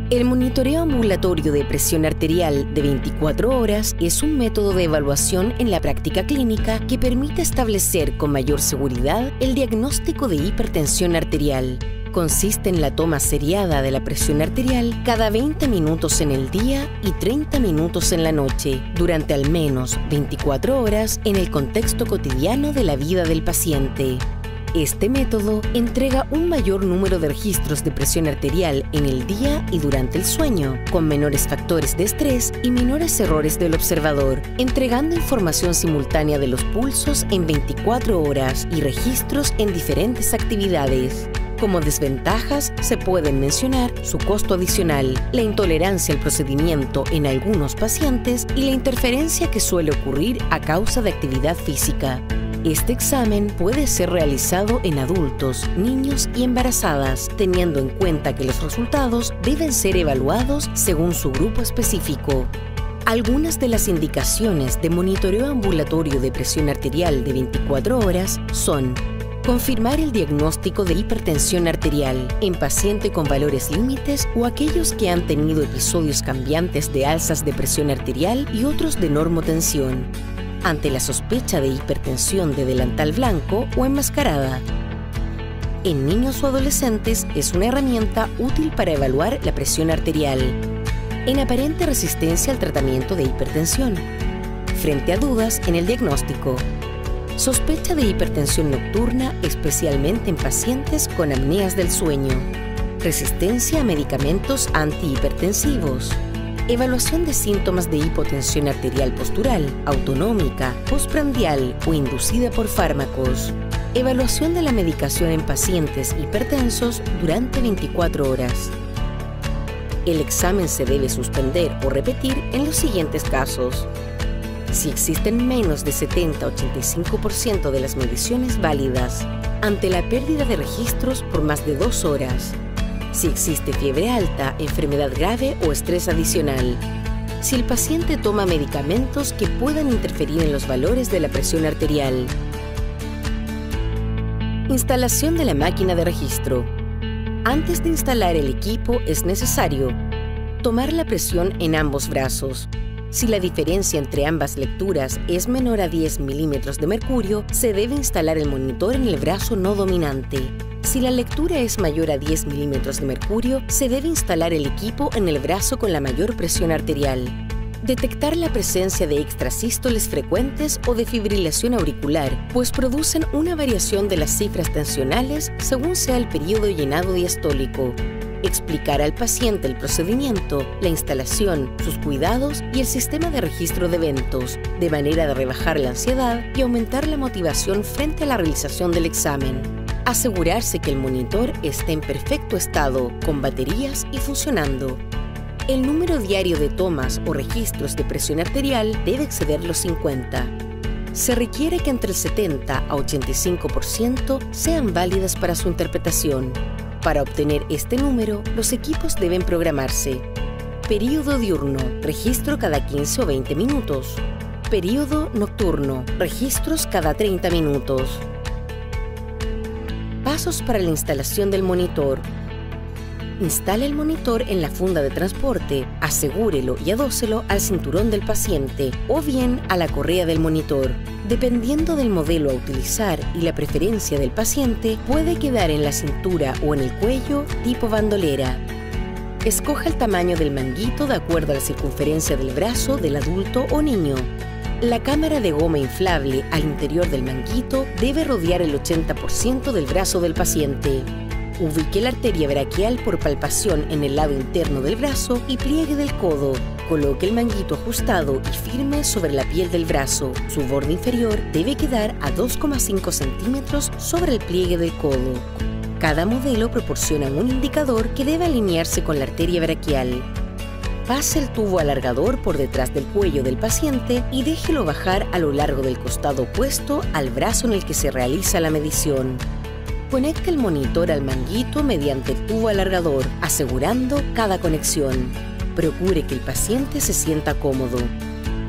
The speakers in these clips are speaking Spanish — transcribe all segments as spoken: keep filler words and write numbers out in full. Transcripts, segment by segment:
El monitoreo ambulatorio de presión arterial de veinticuatro horas es un método de evaluación en la práctica clínica que permite establecer con mayor seguridad el diagnóstico de hipertensión arterial. Consiste en la toma seriada de la presión arterial cada veinte minutos en el día y treinta minutos en la noche, durante al menos veinticuatro horas en el contexto cotidiano de la vida del paciente. Este método entrega un mayor número de registros de presión arterial en el día y durante el sueño, con menores factores de estrés y menores errores del observador, entregando información simultánea de los pulsos en veinticuatro horas y registros en diferentes actividades. Como desventajas se pueden mencionar su costo adicional, la intolerancia al procedimiento en algunos pacientes y la interferencia que suele ocurrir a causa de actividad física. Este examen puede ser realizado en adultos, niños y embarazadas, teniendo en cuenta que los resultados deben ser evaluados según su grupo específico. Algunas de las indicaciones de monitoreo ambulatorio de presión arterial de veinticuatro horas son: confirmar el diagnóstico de hipertensión arterial en paciente con valores límites o aquellos que han tenido episodios cambiantes de alzas de presión arterial y otros de normotensión, ante la sospecha de hipertensión de delantal blanco o enmascarada. En niños o adolescentes es una herramienta útil para evaluar la presión arterial. En aparente resistencia al tratamiento de hipertensión. Frente a dudas en el diagnóstico. Sospecha de hipertensión nocturna, especialmente en pacientes con apneas del sueño. Resistencia a medicamentos antihipertensivos. Evaluación de síntomas de hipotensión arterial postural, autonómica, postprandial o inducida por fármacos. Evaluación de la medicación en pacientes hipertensos durante veinticuatro horas. El examen se debe suspender o repetir en los siguientes casos: si existen menos de setenta a ochenta y cinco por ciento de las mediciones válidas, ante la pérdida de registros por más de dos horas, si existe fiebre alta, enfermedad grave o estrés adicional, si el paciente toma medicamentos que puedan interferir en los valores de la presión arterial. Instalación de la máquina de registro. Antes de instalar el equipo es necesario tomar la presión en ambos brazos. Si la diferencia entre ambas lecturas es menor a diez milímetros de mercurio, se debe instalar el monitor en el brazo no dominante. Si la lectura es mayor a diez milímetros de mercurio, se debe instalar el equipo en el brazo con la mayor presión arterial. Detectar la presencia de extrasístoles frecuentes o de fibrilación auricular, pues producen una variación de las cifras tensionales según sea el periodo llenado diastólico. Explicar al paciente el procedimiento, la instalación, sus cuidados y el sistema de registro de eventos, de manera de rebajar la ansiedad y aumentar la motivación frente a la realización del examen. Asegurarse que el monitor esté en perfecto estado, con baterías y funcionando. El número diario de tomas o registros de presión arterial debe exceder los cincuenta. Se requiere que entre el setenta a ochenta y cinco por ciento sean válidas para su interpretación. Para obtener este número, los equipos deben programarse. Período diurno, registro cada quince o veinte minutos. Período nocturno, registros cada treinta minutos. Pasos para la instalación del monitor. Instale el monitor en la funda de transporte, asegúrelo y adóselo al cinturón del paciente o bien a la correa del monitor. Dependiendo del modelo a utilizar y la preferencia del paciente, puede quedar en la cintura o en el cuello tipo bandolera. Escoja el tamaño del manguito de acuerdo a la circunferencia del brazo del adulto o niño. La cámara de goma inflable al interior del manguito debe rodear el ochenta por ciento del brazo del paciente. Ubique la arteria braquial por palpación en el lado interno del brazo y pliegue del codo. Coloque el manguito ajustado y firme sobre la piel del brazo. Su borde inferior debe quedar a dos coma cinco centímetros sobre el pliegue del codo. Cada modelo proporciona un indicador que debe alinearse con la arteria braquial. Pase el tubo alargador por detrás del cuello del paciente y déjelo bajar a lo largo del costado opuesto al brazo en el que se realiza la medición. Conecte el monitor al manguito mediante el tubo alargador, asegurando cada conexión. Procure que el paciente se sienta cómodo.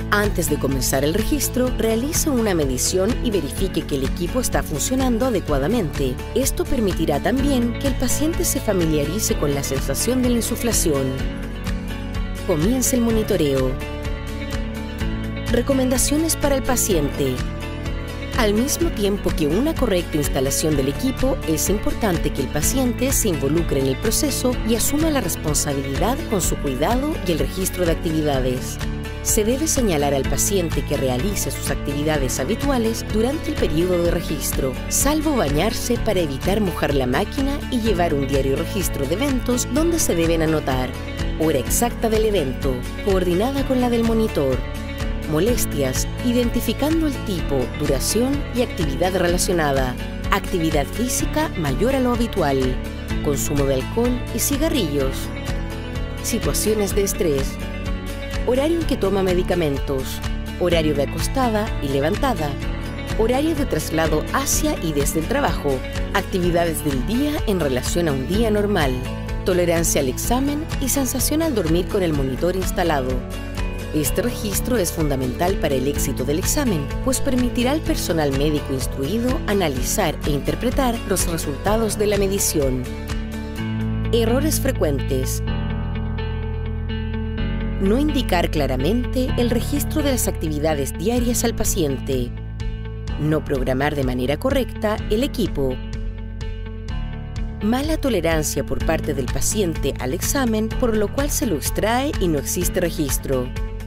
Antes de comenzar el registro, realice una medición y verifique que el equipo está funcionando adecuadamente. Esto permitirá también que el paciente se familiarice con la sensación de la insuflación. Comience el monitoreo. Recomendaciones para el paciente. Al mismo tiempo que una correcta instalación del equipo, es importante que el paciente se involucre en el proceso y asuma la responsabilidad con su cuidado y el registro de actividades. Se debe señalar al paciente que realice sus actividades habituales durante el periodo de registro, salvo bañarse para evitar mojar la máquina y llevar un diario registro de eventos donde se deben anotar hora exacta del evento, coordinada con la del monitor, molestias, identificando el tipo, duración y actividad relacionada, actividad física mayor a lo habitual, consumo de alcohol y cigarrillos, situaciones de estrés, horario en que toma medicamentos, horario de acostada y levantada, horario de traslado hacia y desde el trabajo, actividades del día en relación a un día normal, tolerancia al examen y sensación al dormir con el monitor instalado. Este registro es fundamental para el éxito del examen, pues permitirá al personal médico instruido analizar e interpretar los resultados de la medición. Errores frecuentes. No indicar claramente el registro de las actividades diarias al paciente. No programar de manera correcta el equipo. Mala tolerancia por parte del paciente al examen, por lo cual se lo extrae y no existe registro.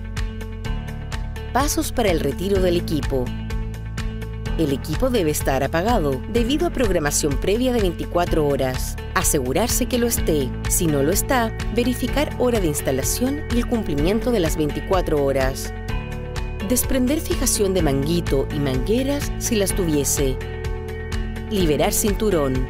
Pasos para el retiro del equipo. El equipo debe estar apagado debido a programación previa de veinticuatro horas. Asegurarse que lo esté. Si no lo está, verificar hora de instalación y el cumplimiento de las veinticuatro horas. Desprender fijación de manguito y mangueras si las tuviese. Liberar cinturón.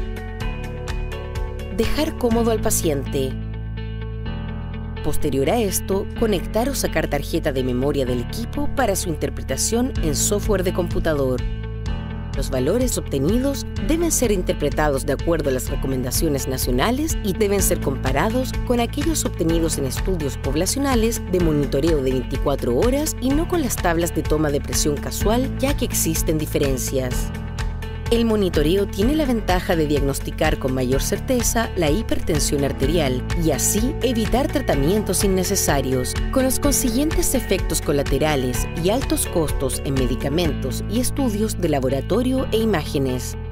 Dejar cómodo al paciente. Posterior a esto, conectar o sacar tarjeta de memoria del equipo para su interpretación en software de computador. Los valores obtenidos deben ser interpretados de acuerdo a las recomendaciones nacionales y deben ser comparados con aquellos obtenidos en estudios poblacionales de monitoreo de veinticuatro horas y no con las tablas de toma de presión casual, ya que existen diferencias. El monitoreo tiene la ventaja de diagnosticar con mayor certeza la hipertensión arterial y así evitar tratamientos innecesarios, con los consiguientes efectos colaterales y altos costos en medicamentos y estudios de laboratorio e imágenes.